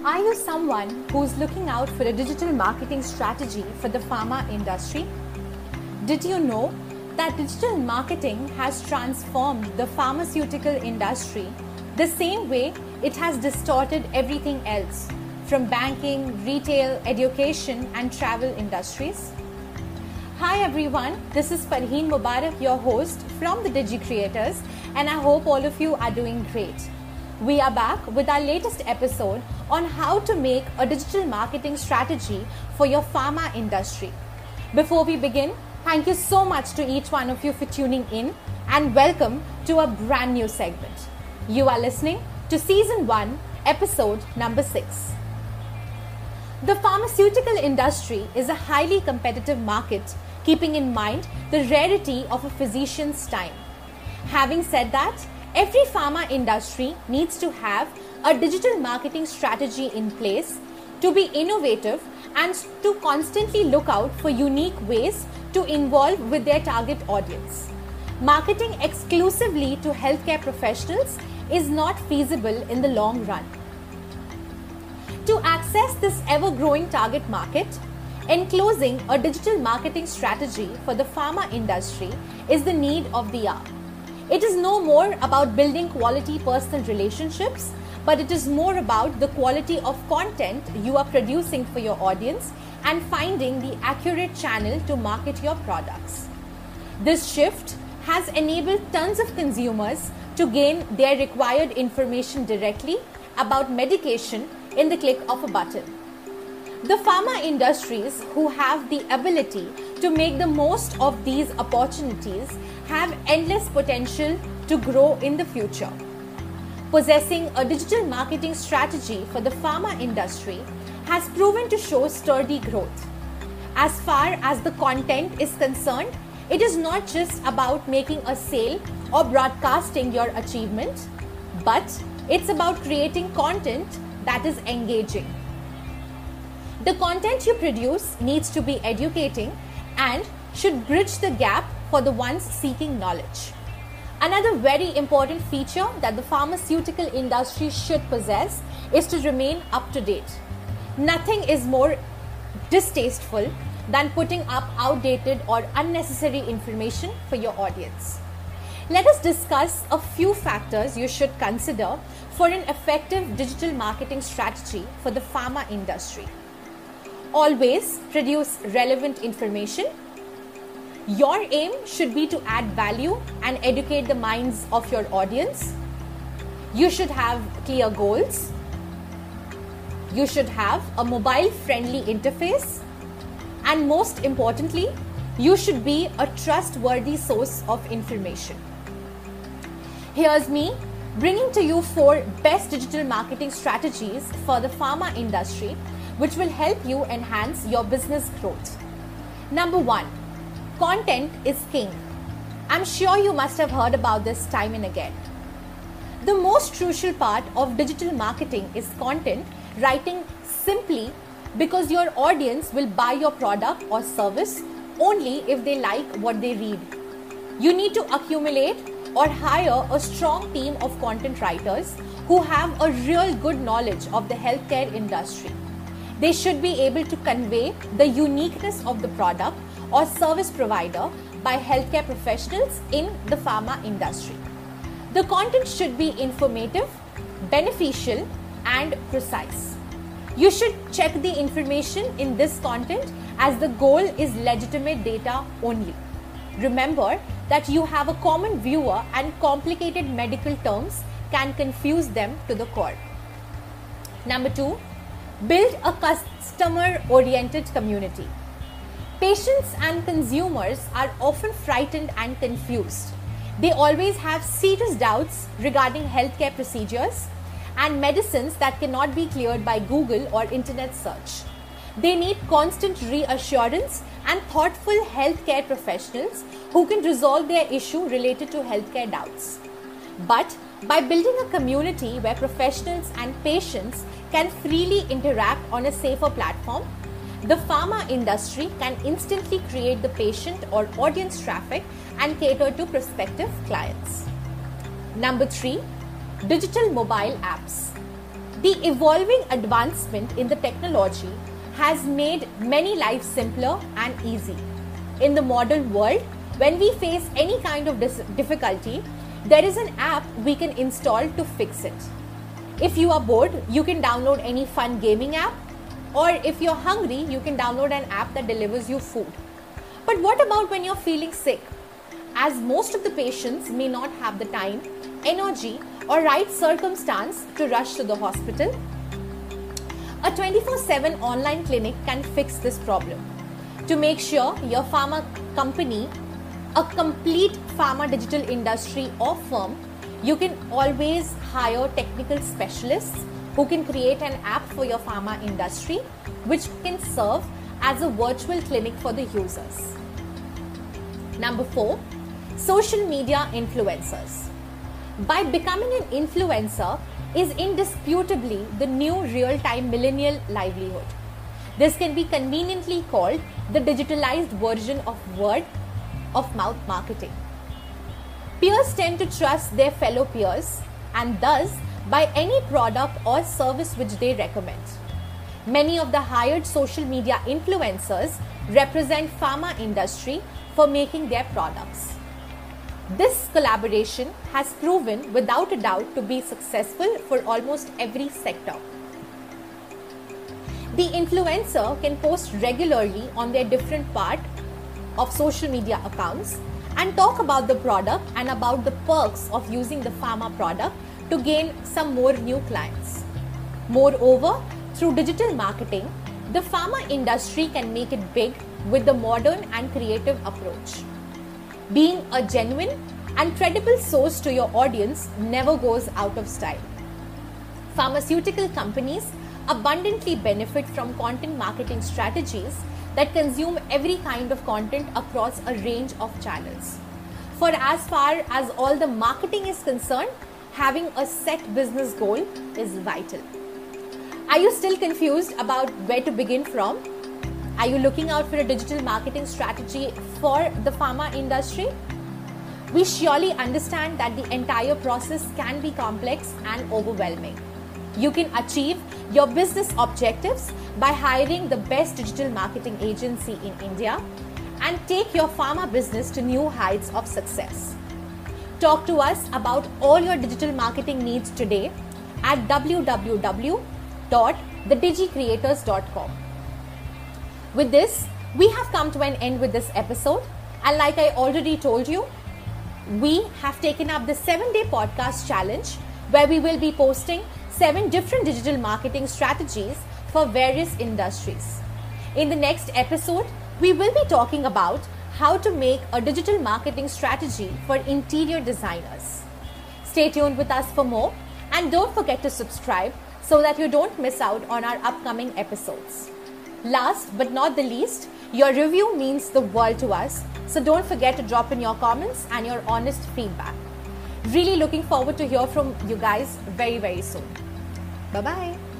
Are you someone who's looking out for a digital marketing strategy for the pharma industry? Did you know that digital marketing has transformed the pharmaceutical industry the same way it has distorted everything else from banking, retail, education and travel industries? Hi everyone, this is Farheen Mubarak, your host from the Digi Creators, and I hope all of you are doing great. We are back with our latest episode on how to make a digital marketing strategy for your pharma industry. Before we begin, thank you so much to each one of you for tuning in and welcome to a brand new segment. You are listening to Season 1, Episode number 6. The pharmaceutical industry is a highly competitive market, keeping in mind the rarity of a physician's time. Having said that, every pharma industry needs to have a digital marketing strategy in place to be innovative and to constantly look out for unique ways to involve with their target audience. Marketing exclusively to healthcare professionals is not feasible in the long run. To access this ever-growing target market, enclosing a digital marketing strategy for the pharma industry is the need of the hour. It is no more about building quality personal relationships, but it is more about the quality of content you are producing for your audience and finding the accurate channel to market your products. This shift has enabled tons of consumers to gain their required information directly about medication in the click of a button. The pharma industries who have the ability to make the most of these opportunities have endless potential to grow in the future. Possessing a digital marketing strategy for the pharma industry has proven to show sturdy growth. As far as the content is concerned, it is not just about making a sale or broadcasting your achievement, but it's about creating content that is engaging. The content you produce needs to be educating and should bridge the gap for the ones seeking knowledge. Another very important feature that the pharmaceutical industry should possess is to remain up to date. Nothing is more distasteful than putting up outdated or unnecessary information for your audience. Let us discuss a few factors you should consider for an effective digital marketing strategy for the pharma industry. Always produce relevant information. Your aim should be to add value and educate the minds of your audience. You should have clear goals. You should have a mobile-friendly interface. And most importantly, you should be a trustworthy source of information. Here's me bringing to you 4 best digital marketing strategies for the pharma industry, which will help you enhance your business growth. Number 1, content is king. I'm sure you must have heard about this time and again. The most crucial part of digital marketing is content writing simply because your audience will buy your product or service only if they like what they read. You need to accumulate or hire a strong team of content writers who have a real good knowledge of the healthcare industry. They should be able to convey the uniqueness of the product or service provider by healthcare professionals in the pharma industry. The content should be informative, beneficial, and precise. You should check the information in this content as the goal is legitimate data only. Remember that you have a common viewer and complicated medical terms can confuse them to the core. Number 2, build a customer-oriented community. Patients and consumers are often frightened and confused. They always have serious doubts regarding healthcare procedures and medicines that cannot be cleared by Google or internet search. They need constant reassurance and thoughtful healthcare professionals who can resolve their issue related to healthcare doubts. But by building a community where professionals and patients can freely interact on a safer platform, the pharma industry can instantly create the patient or audience traffic and cater to prospective clients. Number 3, digital mobile apps. The evolving advancement in the technology has made many lives simpler and easy. In the modern world, when we face any kind of difficulty, there is an app we can install to fix it. If you are bored, you can download any fun gaming app, or if you're hungry, you can download an app that delivers you food. But what about when you're feeling sick? As most of the patients may not have the time, energy, or right circumstance to rush to the hospital, a 24/7 online clinic can fix this problem. To make sure your pharma company, a complete pharma digital industry or firm, you can always hire technical specialists who can create an app for your pharma industry, which can serve as a virtual clinic for the users. Number 4, social media influencers. By becoming an influencer is indisputably the new real-time millennial livelihood. This can be conveniently called the digitalized version of word of mouth marketing. Peers tend to trust their fellow peers and thus buy any product or service which they recommend. Many of the hired social media influencers represent pharma industry for making their products. This collaboration has proven without a doubt to be successful for almost every sector. The influencer can post regularly on their different part of social media accounts and talk about the product and about the perks of using the pharma product to gain some more new clients. Moreover, through digital marketing, the pharma industry can make it big with the modern and creative approach. Being a genuine and credible source to your audience never goes out of style. Pharmaceutical companies abundantly benefit from content marketing strategies that consume every kind of content across a range of channels. For as far as all the marketing is concerned, having a set business goal is vital. Are you still confused about where to begin from? Are you looking out for a digital marketing strategy for the pharma industry? We surely understand that the entire process can be complex and overwhelming. You can achieve your business objectives by hiring the best digital marketing agency in India and take your pharma business to new heights of success. Talk to us about all your digital marketing needs today at www.thedigicreators.com. With this, we have come to an end with this episode, and like I already told you, we have taken up the 7-day podcast challenge where we will be posting 7 different digital marketing strategies for various industries. In the next episode, we will be talking about how to make a digital marketing strategy for interior designers. Stay tuned with us for more, and don't forget to subscribe so that you don't miss out on our upcoming episodes. Last but not the least, your review means the world to us, so don't forget to drop in your comments and your honest feedback. Really looking forward to hear from you guys very, very soon. Bye-bye.